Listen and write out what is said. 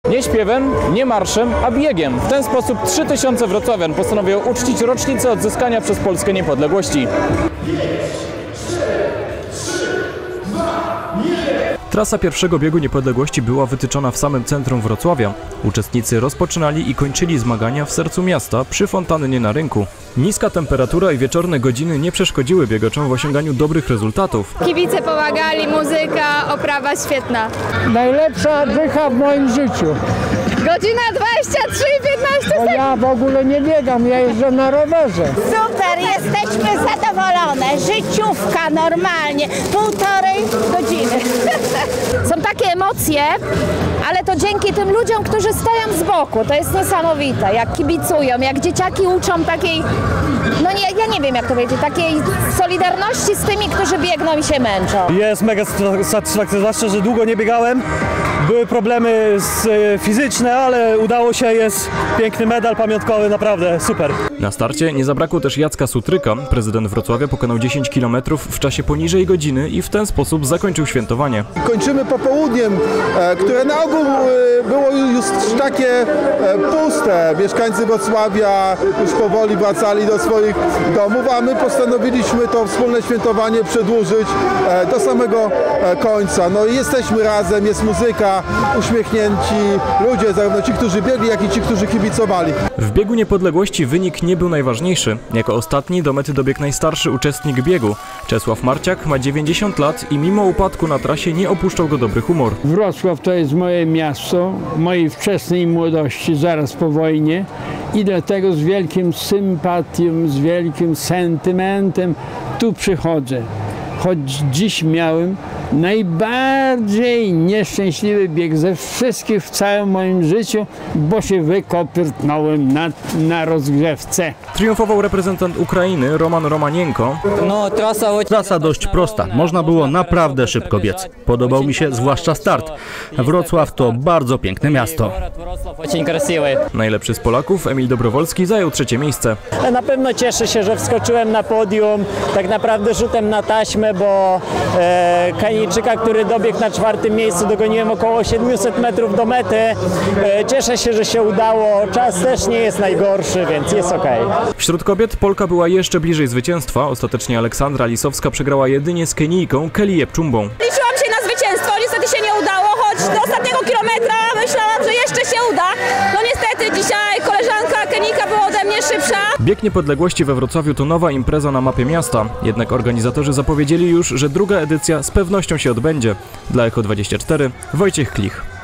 Nie śpiewem, nie marszem, a biegiem. W ten sposób 3000 wrocławian postanowiło uczcić rocznicę odzyskania przez Polskę niepodległości. Trasa pierwszego biegu niepodległości była wytyczona w samym centrum Wrocławia. Uczestnicy rozpoczynali i kończyli zmagania w sercu miasta przy fontannie na rynku. Niska temperatura i wieczorne godziny nie przeszkodziły biegaczom w osiąganiu dobrych rezultatów. Kibice pomagali, muzyka, oprawa świetna. Najlepsza dycha w moim życiu. Godzina 23 i 15 sekund. Bo ja w ogóle nie biegam, ja jeżdżę na rowerze. Super, jesteśmy zadowolone. Życiówka normalnie, 1,5 godziny. Są takie emocje, ale to dzięki tym ludziom, którzy stoją z boku. To jest niesamowite, jak kibicują, jak dzieciaki uczą takiej, no nie, ja nie wiem jak to powiedzieć, takiej solidarności z tymi, którzy biegną i się męczą. Jest mega satysfakcja, zwłaszcza, że długo nie biegałem. Były problemy fizyczne, ale udało się, jest piękny medal pamiątkowy, naprawdę super. Na starcie nie zabrakło też Jacka Sutryka. Prezydent Wrocławia pokonał 10 km w czasie poniżej godziny i w ten sposób zakończył świętowanie. Kończymy popołudniem, które na ogół było już takie puste. Mieszkańcy Wrocławia już powoli wracali do swoich domów, a my postanowiliśmy to wspólne świętowanie przedłużyć do samego końca. No i jesteśmy razem, jest muzyka, uśmiechnięci ludzie, zarówno ci, którzy biegli, jak i ci, którzy kibicowali. W biegu niepodległości wynik nie był najważniejszy. Jako ostatni do mety dobiegł najstarszy uczestnik biegu. Czesław Marciak ma 90 lat i mimo upadku na trasie nie opuszczał go dobry humor. Wrocław to jest moje miasto, mojej wczesnej młodości, zaraz po wojnie. I dlatego z wielkim sympatią, z wielkim sentymentem tu przychodzę. Choć dziś miałem najbardziej nieszczęśliwy bieg ze wszystkich w całym moim życiu, bo się wykopyrtnąłem na rozgrzewce. Triumfował reprezentant Ukrainy Roman Romanienko. Trasa dość prosta, można było naprawdę szybko biec. Podobał mi się zwłaszcza start. Wrocław to bardzo piękne miasto. Najlepszy z Polaków, Emil Dobrowolski, zajął 3. miejsce. Na pewno cieszę się, że wskoczyłem na podium, tak naprawdę rzutem na taśmę, bo Kanijczyka, który dobiegł na 4. miejscu, dogoniłem około 700 metrów do mety. Cieszę się, że się udało, czas też nie jest najgorszy, więc jest okej. Wśród kobiet Polka była jeszcze bliżej zwycięstwa. Ostatecznie Aleksandra Lisowska przegrała jedynie z Kenijką Kelly Jepchumbą. Liczyłam się na zwycięstwo, niestety się nie udało, choć do ostatniego kilometra myślałam, że jeszcze się uda. No niestety dzisiaj koleżanka Kenijka była ode mnie szybsza. Bieg niepodległości we Wrocławiu to nowa impreza na mapie miasta. Jednak organizatorzy zapowiedzieli już, że druga edycja z pewnością się odbędzie. Dla Echo24 Wojciech Klich.